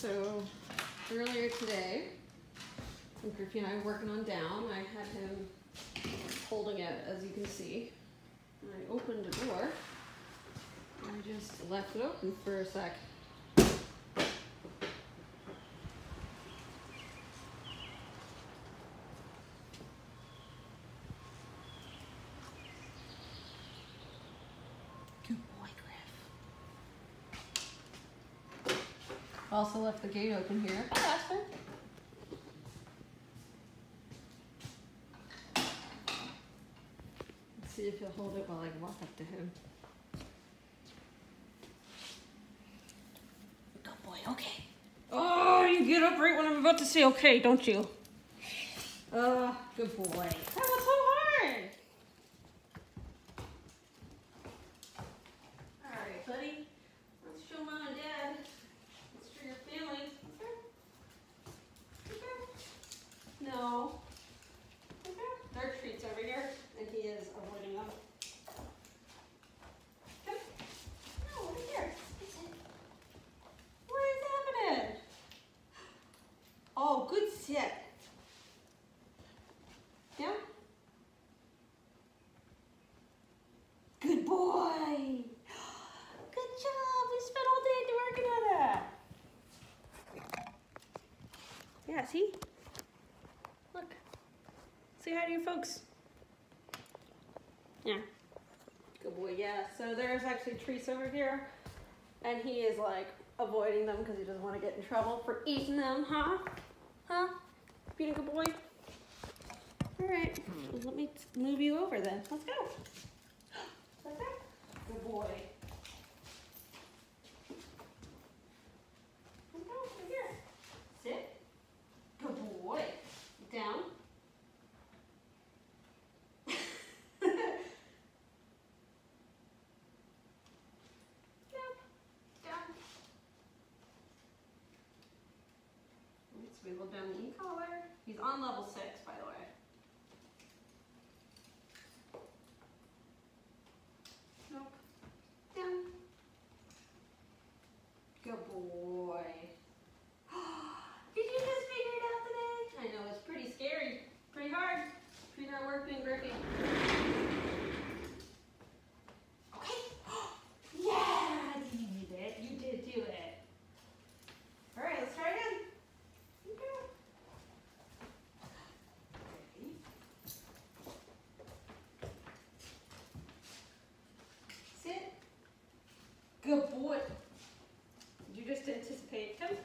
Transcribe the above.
So earlier today, when Griffey and I were working on down, I had him holding it, as you can see. And I opened the door, and I just left it open for a sec. Good boy, Griff. Also left the gate open here. Hi, Aspen. Let's see if he'll hold it while I walk up to him. Good boy, okay. Oh, you get up right when I'm about to say okay, don't you? Good boy. That was so hard. All right, buddy. Let's show Mom and Dad. Let's show your family. Okay. Okay. No. Okay. There are treats over here, and he is avoiding them. Okay. No, over here. What is happening? Oh, good sit. Yeah? Good boy. Good job. We spent all day working on that. Yeah, see? Look. Say hi to your folks. Yeah. Good boy, yeah. So there's actually treats over here. And he is like avoiding them because he doesn't want to get in trouble for eating them, huh? Huh? Being a good boy? All right, well, let me move you over then. Let's go. Let's go. Good boy. Let's go over here. Sit. Good boy. Down. Down. Let's wiggle down the e-collar. He's on level 6, by the way. Nope. Down. Good boy. Did you just figure it out today? I know, it's pretty scary. Pretty hard. Pretty hard work being Griffey. Okay. Yeah, you did it. You did do it. All right, let's try again. Okay. Sit. Good boy. Did you just anticipate him?